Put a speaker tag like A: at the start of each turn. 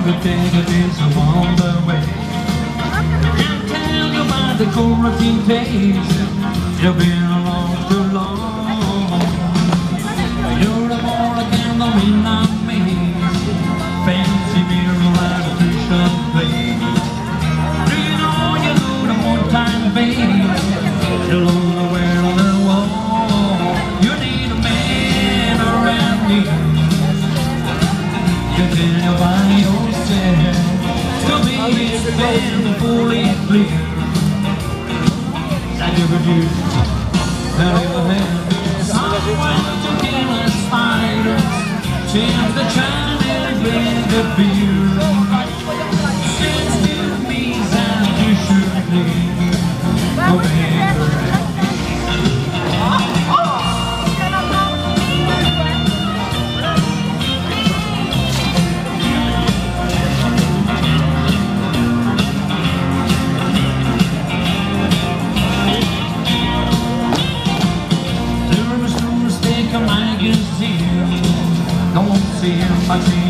A: could take a piece of on the way. Can't tell you about the quarantine days. You've been along too long. You're a more again the midnight maze. Fancy beer and a Christian place. Do you know the one-time face? You'll only wear on the wall. You need a man around me. You tell by yourself. To me it's been fully clear that you're good. Now never had someone to kill a spider. Change the Chinese with the beer. Since to me that you should leave. I can see him,